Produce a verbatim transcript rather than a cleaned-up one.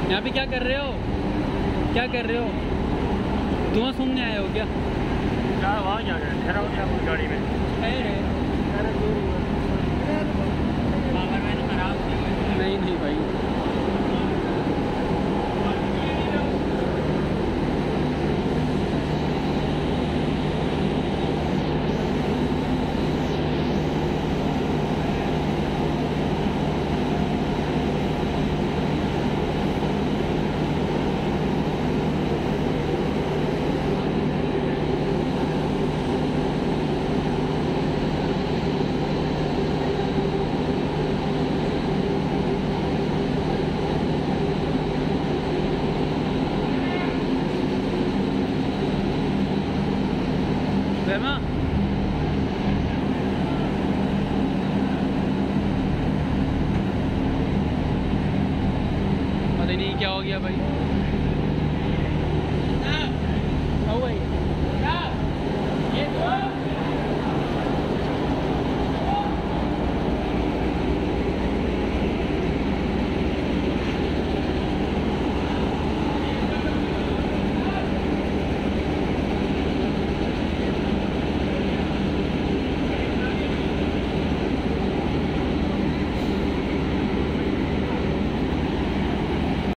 यहाँ पे क्या कर रहे हो? क्या कर रहे हो? धुआं सूंघने आए हो क्या? क्या वहाँ क्या कर ठहरा हो क्या गाड़ी में? नहीं नहीं भाई, रहमा पता नहीं क्या हो गया भाई।